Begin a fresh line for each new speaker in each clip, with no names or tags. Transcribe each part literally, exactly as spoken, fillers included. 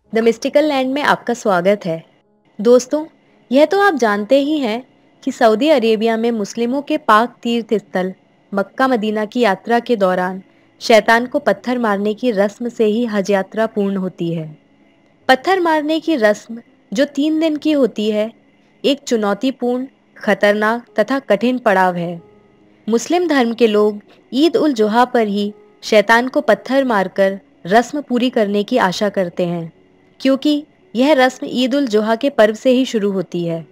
The mystical land में आपका स्वागत है। दोस्तों, यह तो आप जानते ही हैं कि सऊदी अरेबिया में मुस्लिमों के पाक तीर्थ स्थल मक्का मदीना की यात्रा के दौरान शैतान को पत्थर मारने की रस्म से ही हज यात्रा पूर्ण होती है। पत्थर मारने की रस्म, जो तीन दिन की होती है, एक चुनौतीपूर्ण, खतरनाक तथा कठिन पड़ाव है। मुस्लिम धर्म के लोग ईद उल जुहा पर ही शैतान को पत्थर मारकर रस्म पूरी करने की आशा करते हैं, क्योंकि यह रस्म ईद उल जुहा के पर्व से ही शुरू होती है।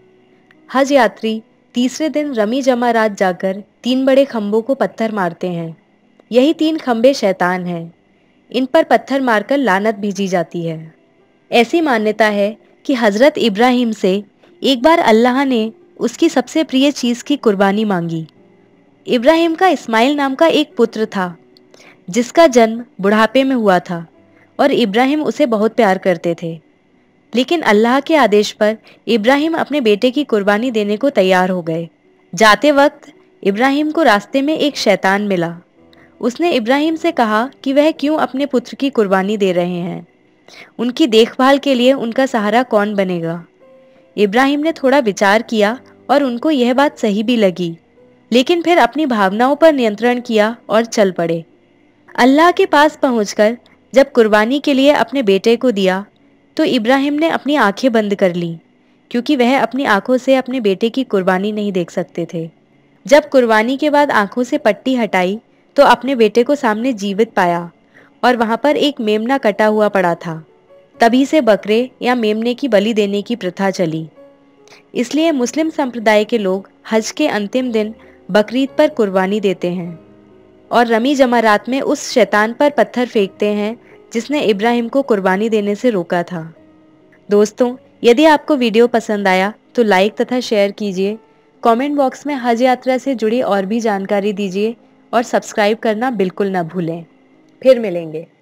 हज यात्री तीसरे दिन रमी जमा रात जाकर तीन बड़े खंभों को पत्थर मारते हैं। यही तीन खंभे शैतान हैं। इन पर पत्थर मारकर लानत भेजी जाती है। ऐसी मान्यता है कि हज़रत इब्राहिम से एक बार अल्लाह ने उसकी सबसे प्रिय चीज़ की कुर्बानी मांगी। इब्राहिम का इस्माइल नाम का एक पुत्र था, जिसका जन्म बुढ़ापे में हुआ था और इब्राहिम उसे बहुत प्यार करते थे। लेकिन अल्लाह के आदेश पर इब्राहिम अपने बेटे की कुर्बानी देने को तैयार हो गए। जाते वक्त इब्राहिम को रास्ते में एक शैतान मिला। उसने इब्राहिम से कहा कि वह क्यों अपने पुत्र की कुर्बानी दे रहे हैं। उनकी देखभाल के लिए उनका सहारा कौन बनेगा। इब्राहिम ने थोड़ा विचार किया और उनको यह बात सही भी लगी, लेकिन फिर अपनी भावनाओं पर नियंत्रण किया और चल पड़े। अल्लाह के पास पहुंचकर जब कुर्बानी के लिए अपने बेटे को दिया, तो इब्राहिम ने अपनी आंखें बंद कर लीं, क्योंकि वह अपनी आंखों से अपने बेटे की कुर्बानी नहीं देख सकते थे। जब कुर्बानी के बाद आंखों से पट्टी हटाई, तो अपने बेटे को सामने जीवित पाया और वहां पर एक मेमना कटा हुआ पड़ा था। तभी से बकरे या मेमने की बलि देने की प्रथा चली। इसलिए मुस्लिम संप्रदाय के लोग हज के अंतिम दिन बकरीद पर कुर्बानी देते हैं और रमी जमारात में उस शैतान पर पत्थर फेंकते हैं जिसने इब्राहिम को कुर्बानी देने से रोका था। दोस्तों, यदि आपको वीडियो पसंद आया तो लाइक तथा शेयर कीजिए। कमेंट बॉक्स में हज यात्रा से जुड़ी और भी जानकारी दीजिए और सब्सक्राइब करना बिल्कुल न भूलें। फिर मिलेंगे।